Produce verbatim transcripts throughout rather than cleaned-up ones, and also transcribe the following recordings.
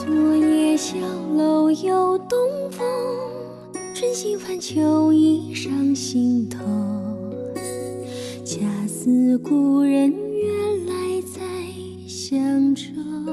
昨夜小楼又东风，春心泛秋意上心头。恰似故人原来在襄州。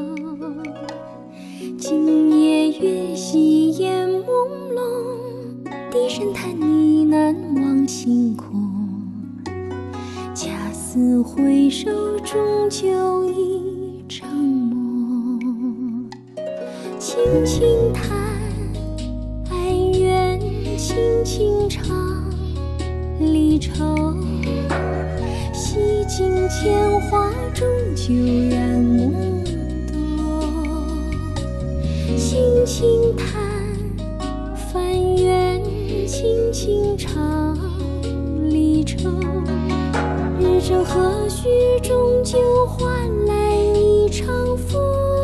今夜月稀烟朦胧，低声叹呢喃望星空。恰似回首终究一场梦。轻轻叹，哀怨轻轻唱，离愁洗尽铅华，终究染懵懂。轻轻叹，翻缘轻轻唱，离愁人生何须终究换来一场风。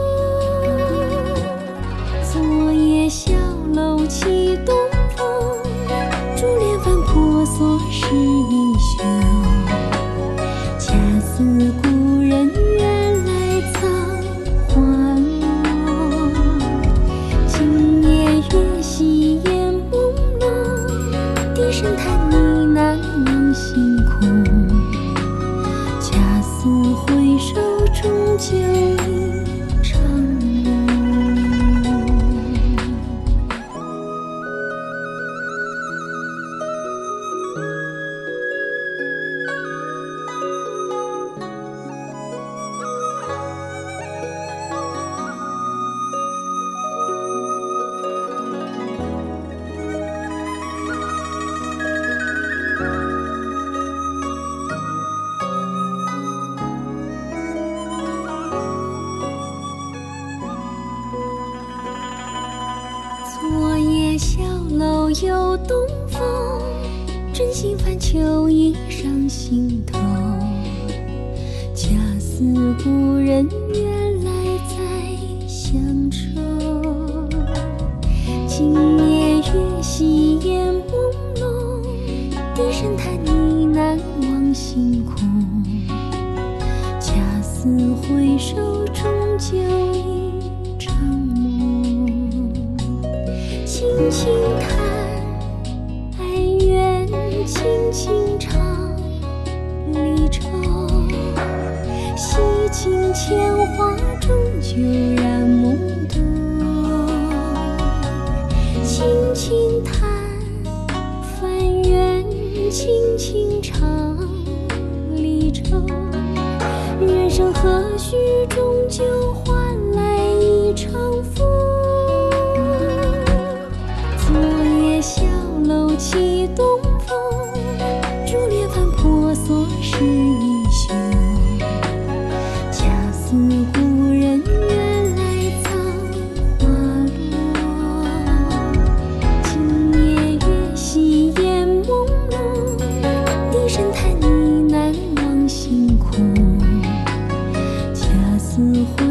昨夜小楼起东风，珠帘翻婆娑是英雄。恰似故人原来藏花落。今夜月稀烟朦胧，低声叹呢喃望星空。恰似回首终究一场梦。昨夜小楼又东风，春心泛秋意上心头。恰似故人原来在襄州。今夜月稀烟朦胧，低声叹呢喃望星空。恰似回首终究一场梦。轻轻叹，哀怨轻轻唱，离愁洗尽铅华，终究染懵懂。轻轻叹，翻缘轻轻唱，离愁人生何须终究换来一场风。昨夜小楼起东风，珠帘翻婆娑是英雄。恰似故人原来藏花落。今夜月稀烟朦胧，低声叹呢喃望星空。恰似